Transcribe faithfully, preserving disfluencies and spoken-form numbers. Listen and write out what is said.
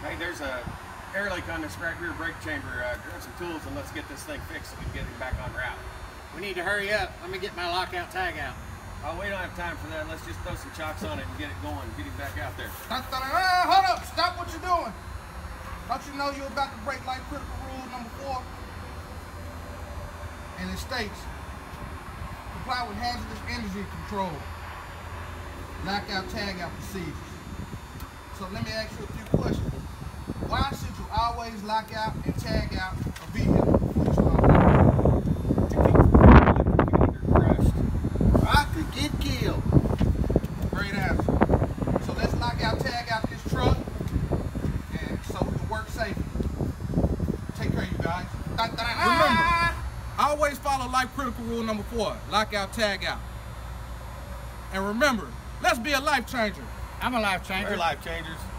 Hey, there's a air leak on this right rear brake chamber. Uh, grab some tools and let's get this thing fixed so we can get it back on route. We need to hurry up. Let me get my lockout tag out. Oh, we don't have time for that. Let's just throw some chocks on it and get it going. Get him back out there. Ah, hold up. Stop what you're doing. Don't you know you're about to break life critical rule number four? And it states, comply with hazardous energy control, lockout, tag out procedures. So let me ask you a few questions. Why should you always lock out and tag out a vehicle before you start working? To keep the electric crushed. I could get killed. Great answer. So let's lock out, tag out this truck, and so we can work safely. Take care, you guys. Remember, always follow life critical rule number four, lock out, tag out. And remember, let's be a life changer. I'm a life changer. We're life changers.